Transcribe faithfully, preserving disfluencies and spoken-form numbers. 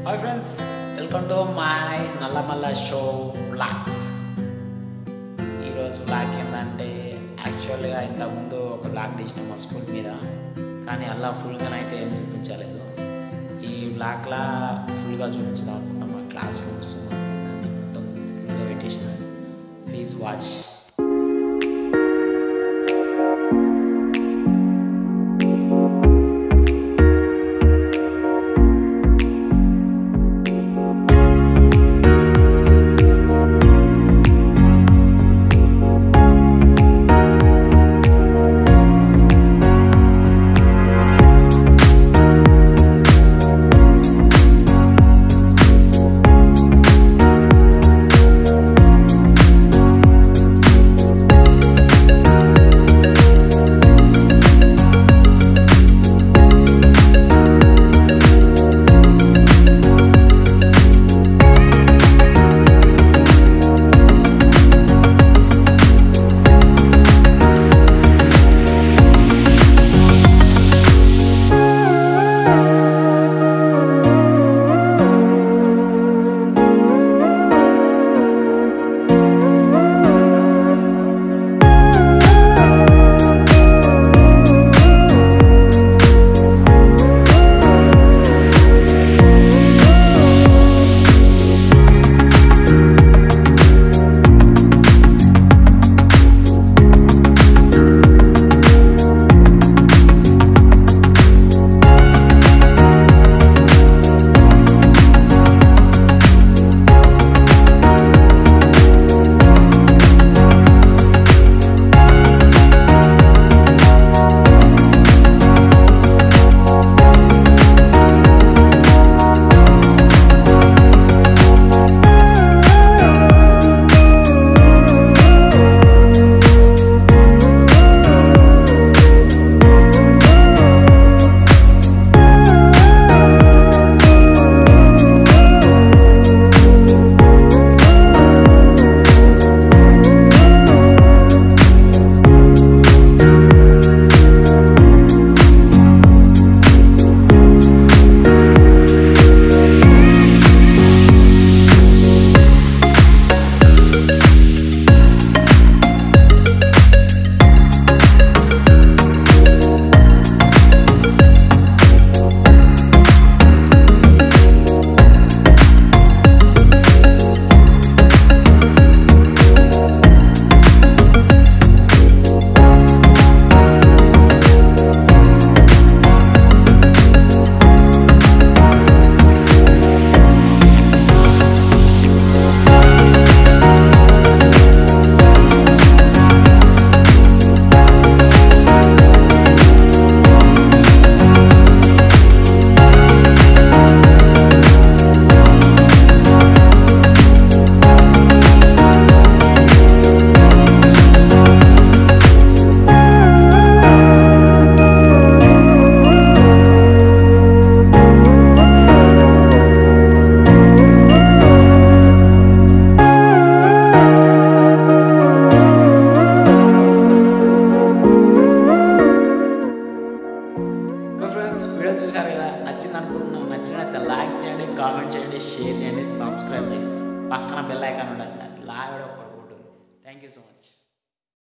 Hi friends, welcome to my Nallamalla show blogs. ఈరోజు blog ఏంటంటే యాక్చువల్గా ఇంతకుముందు ఒక బ్లాగ్ తీసిన మా స్కూల్ మీద, కానీ అలా ఫుల్గా అయితే ఏం చూపించలేదు. ఈ బ్లాగ్లా ఫుల్గా చూపించుదాం అనుకున్నాం. మా క్లాస్ రూమ్స్ మొత్తం ఫుల్గా పెట్టేసిన. Please watch. వీడియో చూసారు కదా, నచ్చింది అనుకుంటున్నాను. నచ్చినట్లయితే లైక్ చేయండి, కామెంట్ చేయండి, షేర్ చేయండి, సబ్స్క్రైబ్ చేయండి. పక్కన బెల్ ఐకాన్ ఉంటుంది, లాగా ఒకటి ఉంటుంది. Thank you so much.